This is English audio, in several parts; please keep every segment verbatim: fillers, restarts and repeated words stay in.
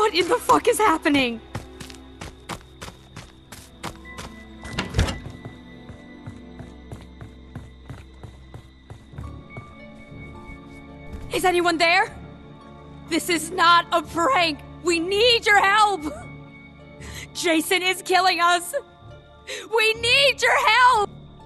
What in the fuck is happening? Is anyone there? This is not a prank! We need your help! Jason is killing us! We need your help!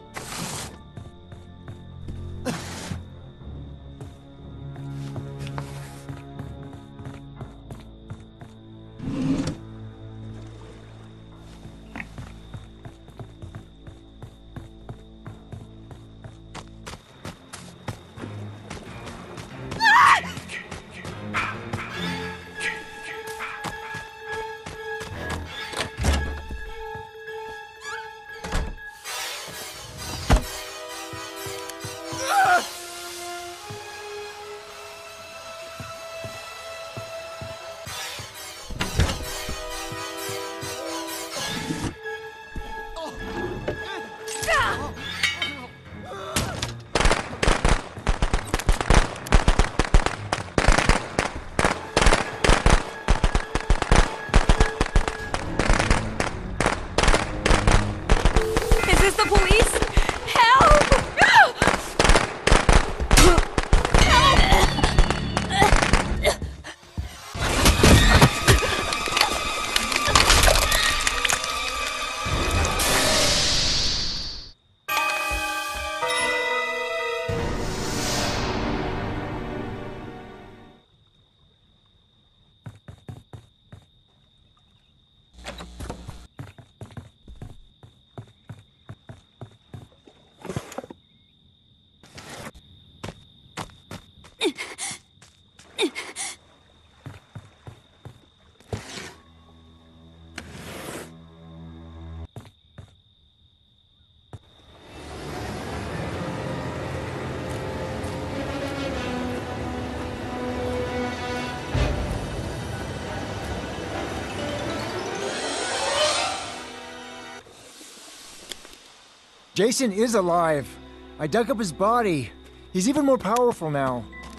Jason is alive. I dug up his body. He's even more powerful now.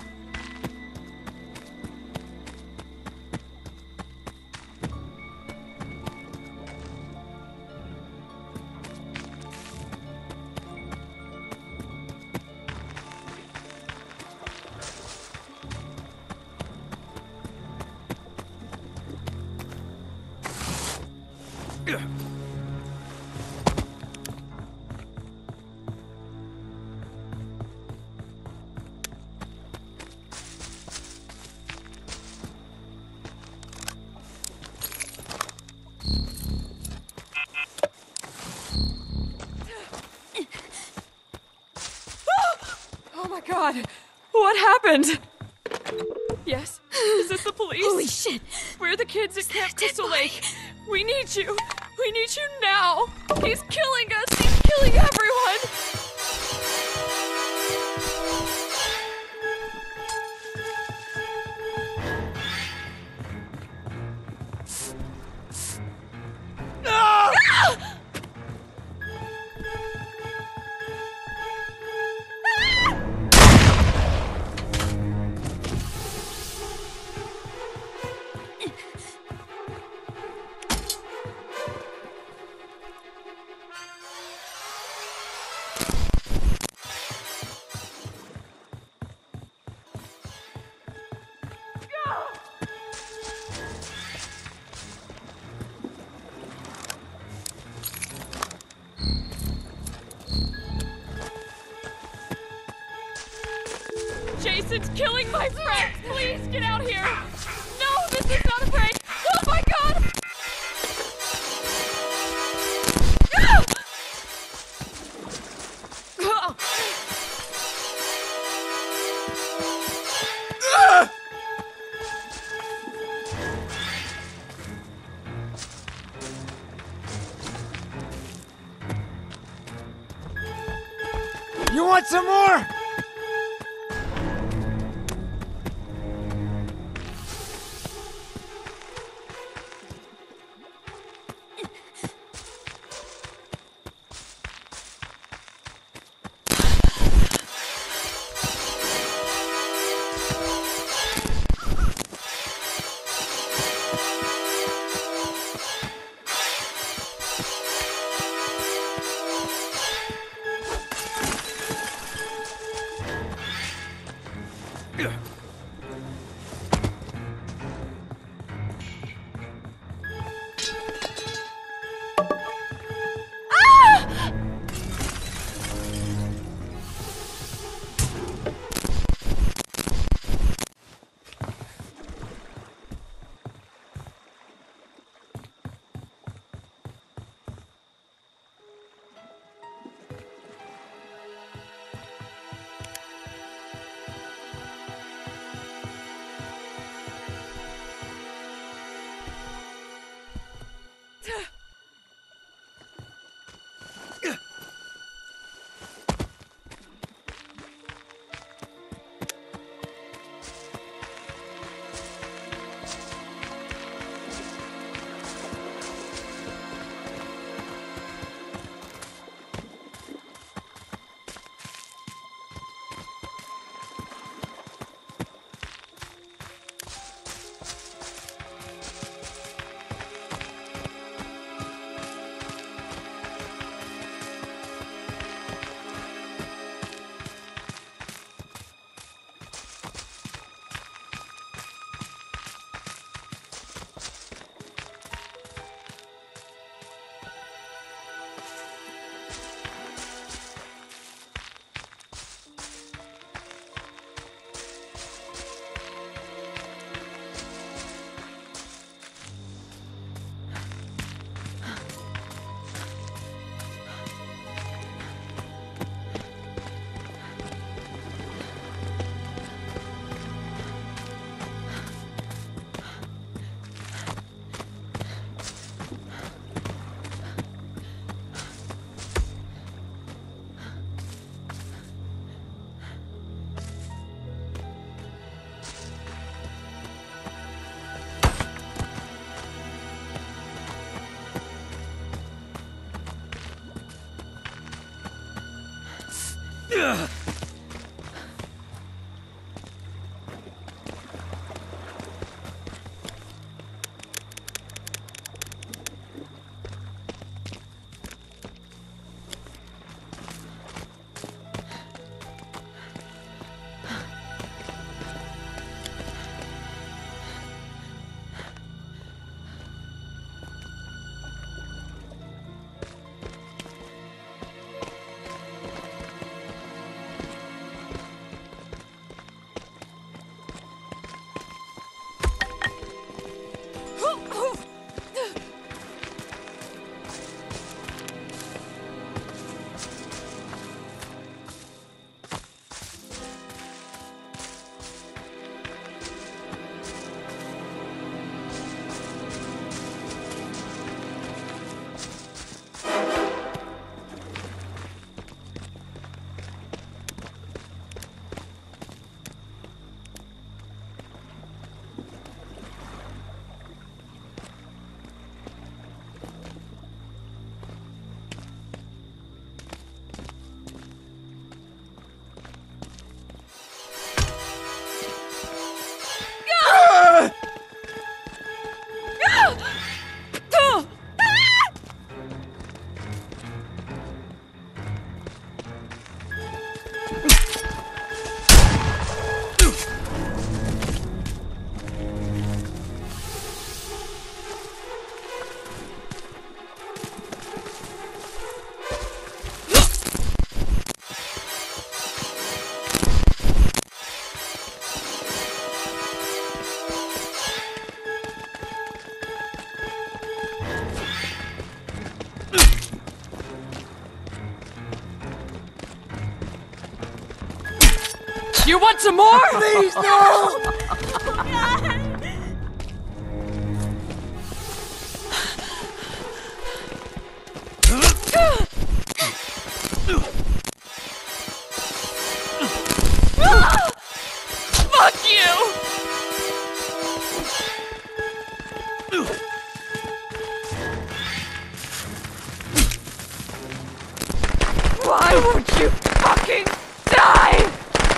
God, what happened? Yes? Is this the police? Holy shit! We're the kids at Camp Crystal Lake. We need you. We need you now. He's killing us. He's killing everyone. No! Ah! Jason's killing my friends! Please get out here! No, this is not a prank! Oh my god! Ah! Ah! Ah! You want some more? You want some more? Please, no! Oh, God. Fuck you! Why won't you fucking die?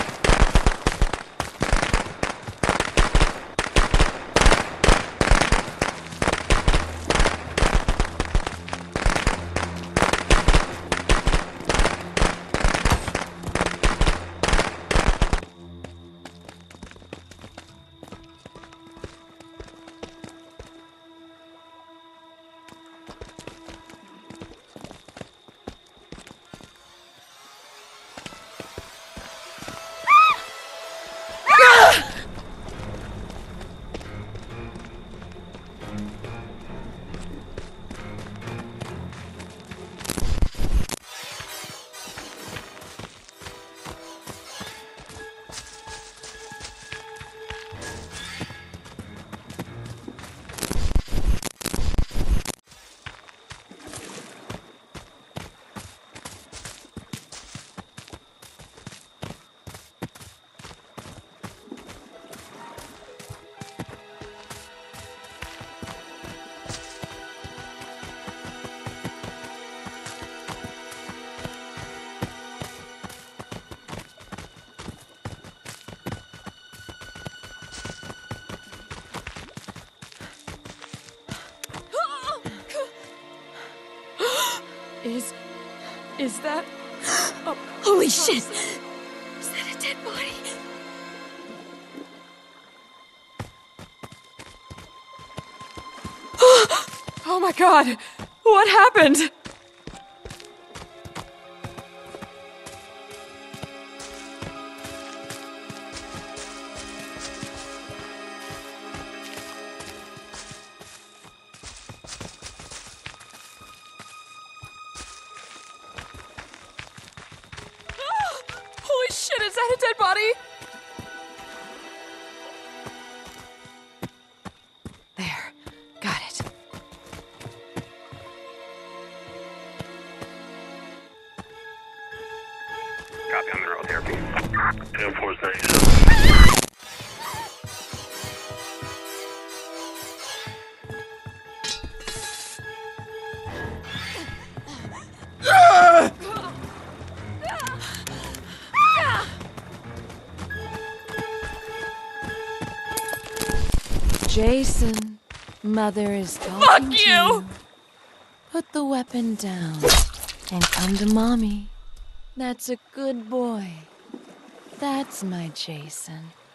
Is... is that... a Holy person? shit! Is that a dead body? Oh my god! What happened? Holy shit, is that a dead body? There. Got it. Copy, I'm in road therapy. ten four ninety-seven. Jason, Mother is talking Fuck to you! you. Put the weapon down and come to Mommy. That's a good boy. That's my Jason.